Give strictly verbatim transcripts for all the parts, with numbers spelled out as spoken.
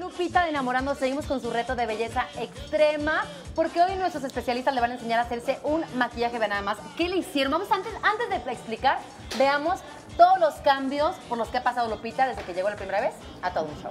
Lupita de Enamorando seguimos con su reto de belleza extrema, porque hoy nuestros especialistas le van a enseñar a hacerse un maquillaje. Vean nada más qué le hicieron. Vamos antes, antes de explicar, veamos todos los cambios por los que ha pasado Lupita desde que llegó la primera vez a todo un show.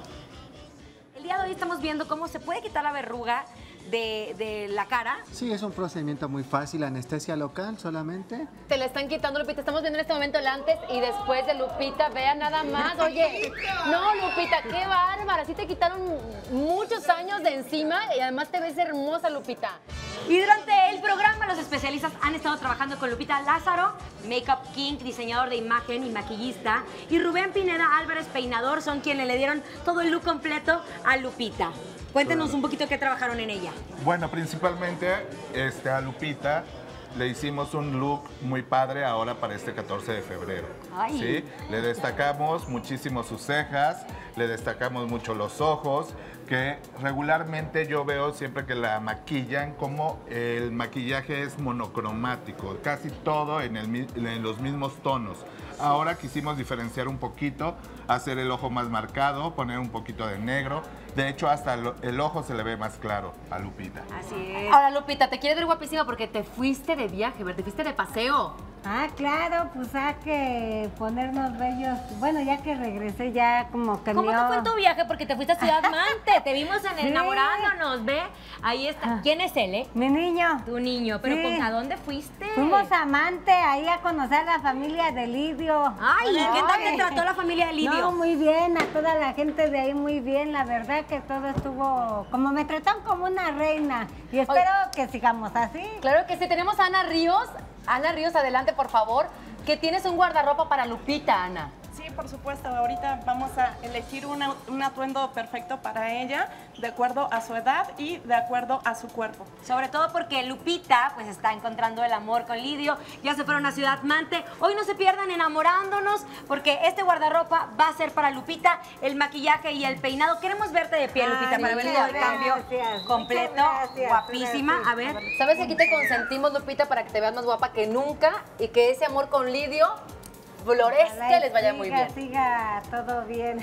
El día de hoy estamos viendo cómo se puede quitar la verruga de, de la cara. Sí, es un procedimiento muy fácil, anestesia local solamente. Te la están quitando, Lupita. Estamos viendo en este momento el antes y después de Lupita. Vean nada más. Oye, no, Lupita, qué bárbara. Sí te quitaron muchos años de encima y además te ves hermosa, Lupita. Y durante el programa los especialistas han estado trabajando con Lupita Lázaro, Makeup King, diseñador de imagen y maquillista, y Rubén Pineda Álvarez, peinador, son quienes le dieron todo el look completo a Lupita. Cuéntenos un poquito qué trabajaron en ella. Bueno, principalmente este, a Lupita le hicimos un look muy padre ahora para este catorce de febrero. Ay. ¿Sí? Le destacamos muchísimo sus cejas, le destacamos mucho los ojos, que regularmente yo veo siempre que la maquillan como el maquillaje es monocromático, casi todo en, el, en los mismos tonos. Ahora quisimos diferenciar un poquito, hacer el ojo más marcado, poner un poquito de negro. De hecho, hasta el, el ojo se le ve más claro a Lupita. Así es. Ahora, Lupita, te quieres ver guapísima porque te fuiste de viaje, ¿verdad? Te fuiste de paseo. Ah, claro, pues hay que ponernos bellos. Bueno, ya que regresé ya como que ¿Cómo me- te fue en tu viaje? Porque te fuiste a Ciudad Mante, te vimos en Sí. Enamorándonos, ¿ve? Ahí está. ¿Quién es él, eh? Mi niño. Tu niño. ¿Pero Sí. con, a dónde fuiste? Fuimos a Mante, ahí a conocer a la familia de Lidio. Ay, ¿qué tal te Ay. trató la familia de Lidio? No, muy bien, a toda la gente de ahí muy bien. La verdad que todo estuvo, como me trataron como una reina. Y espero que sigamos así. Claro que sí. Tenemos a Ana Ríos. Ana Ríos, adelante, por favor. Que tienes un guardarropa para Lupita, Ana. Sí, por supuesto. Ahorita vamos a elegir una- un atuendo perfecto para ella, de acuerdo a su edad y de acuerdo a su cuerpo. Sobre todo porque Lupita pues está encontrando el amor con Lidio, ya se fueron a Ciudad Mante. Hoy no se pierdan Enamorándonos porque este guardarropa va a ser para Lupita, el maquillaje y el peinado. Queremos verte de pie, Lupita, Ay, para ver todo muchas el cambio gracias, completo, muchas gracias, guapísima. gracias. A ver, ¿Sabes? Aquí te consentimos, Lupita, para que te veas más guapa que nunca y que ese amor con Lidio florezca Ojalá y les vaya muy siga, bien. Siga todo bien.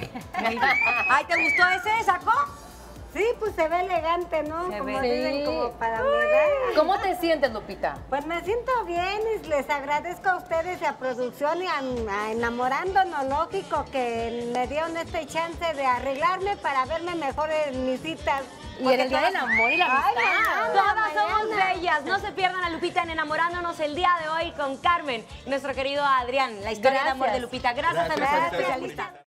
ay, ¿te gustó ese saco? Sí, pues se ve elegante, ¿no? Se como ve. dicen, Sí. como para mi edad. ¿Cómo te sientes, Lupita? Pues me siento bien y les agradezco a ustedes y a producción y a, a Enamorándonos, lógico, que me dieron este chance de arreglarme para verme mejor en mis citas. Y en el día del amor y la Ay, amistad. mañana, Todas somos mañana. bellas. No se pierdan a Lupita en Enamorándonos el día de hoy con Carmen y nuestro querido Adrián. La historia de amor de Gracias. Lupita. Gracias, Gracias a a nuestros ustedes. especialistas.